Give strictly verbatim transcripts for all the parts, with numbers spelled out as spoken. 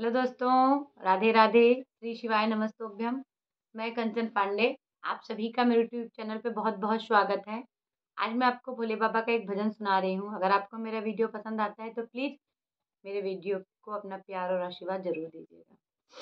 Hello दोस्तों, राधे राधे, श्री शिवाय नमस्तोभ्यम। मैं कंचन पांडे, आप सभी का मेरे यूट्यूब चैनल पे बहुत बहुत स्वागत है। आज मैं आपको भोले बाबा का एक भजन सुना रही हूँ। अगर आपको मेरा वीडियो पसंद आता है तो प्लीज़ मेरे वीडियो को अपना प्यार और आशीर्वाद जरूर दीजिएगा।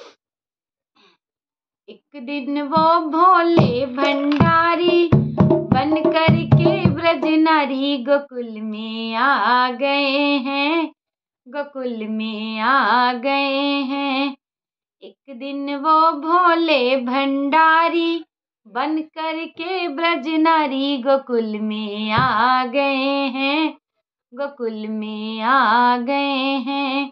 एक दिन वो भोले भंडारी बन कर के ब्रज नारी गोकुल में आ गए हैं, गोकुल में आ गए हैं। एक दिन वो भोले भंडारी बन कर के ब्रज नारी गोकुल में आ गए हैं, गोकुल में आ गए हैं।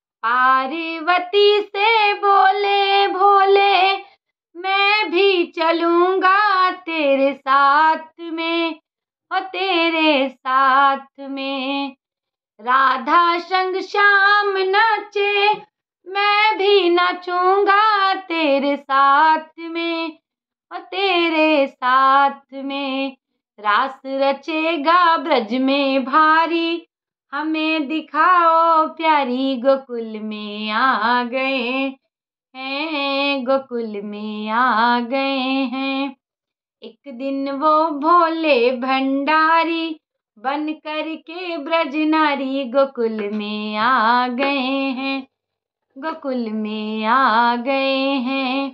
पार्वती से बोले भोले मैं भी चलूंगा तेरे साथ में, और तेरे साथ में। राधा संग श्याम नाचे मैं भी नाचूंगा तेरे साथ में, और तेरे साथ में। रास रचेगा ब्रज में भारी हमें दिखाओ प्यारी, गोकुल में आ गए हैं, गोकुल में आ गए हैं। एक दिन वो भोले भंडारी बन कर के ब्रज नारी गोकुल में आ गए हैं, गोकुल में आ गए हैं।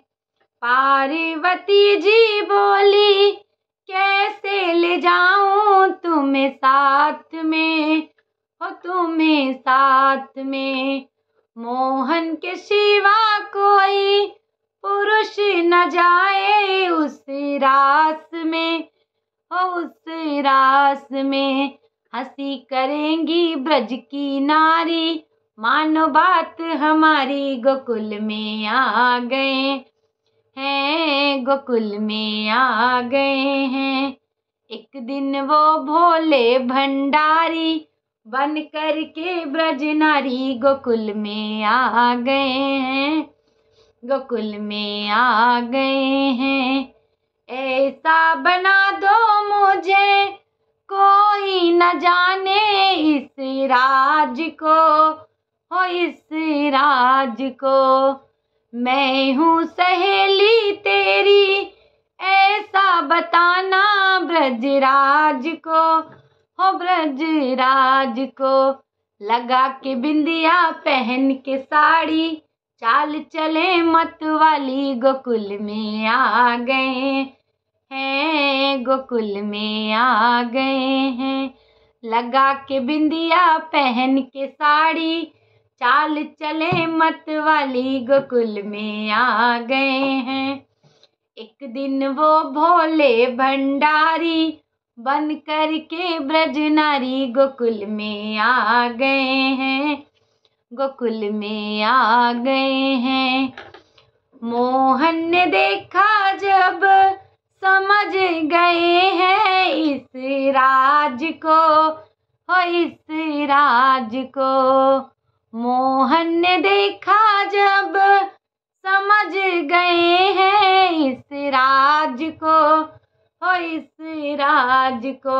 पार्वती जी बोली कैसे ले जाऊं तुम्हें साथ में, हो तुम्हें साथ में। मोहन के सिवा कोई पुरुष न जाए उस रास में, हो उस रास में। हंसी करेंगी ब्रज की नारी मानो बात हमारी, गोकुल में आ गए हैं, गोकुल में आ गए हैं। एक दिन वो भोले भंडारी बन कर के ब्रज नारी गोकुल में आ गए हैं, गोकुल में आ गए हैं। ऐसा बना दो मुझे कोई न जाने इस राज को, हो इस राज को। मैं हूँ सहेली तेरी ऐसा बताना ब्रजराज को, हो ब्रजराज को। लगा के बिंदिया पहन के साड़ी चाल चले मत वाली, गोकुल में आ गए हैं, गोकुल में आ गए हैं। लगा के बिंदिया पहन के साड़ी चाल चले मत वाली, गोकुल में आ गए हैं। एक दिन वो भोले भंडारी बन कर के ब्रज नारी गोकुल में आ गए हैं, गोकुल में आ गए हैं। मोहन ने देखा जब समझ गए हैं इस राज को, हो इस राज को। मोहन ने देखा जब समझ गए हैं इस राज को, हो इस राज को।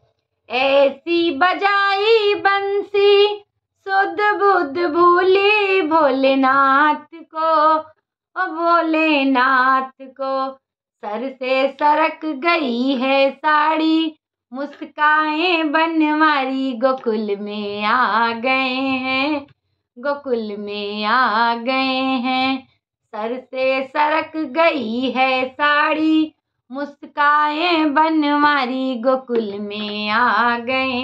ऐसी बजाई बंसी सुध बुध भूली भोलेनाथ को, ओ भोलेनाथ को। सर से सरक गई है साड़ी मुस्काएं बनवारी, गोकुल में आ गए हैं, गोकुल में आ गए हैं। सर से सरक गई है साड़ी मुस्काएं बनवारी, गोकुल में आ गए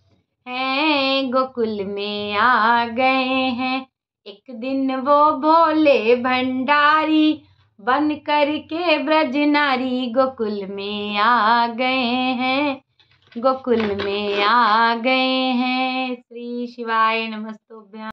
हैं, गोकुल में आ गए हैं। एक दिन वो भोले भंडारी बन कर के ब्रज नारी गोकुल में आ गए हैं, गोकुल में आ गए हैं। श्री शिवाय नमस्तोभ्यम।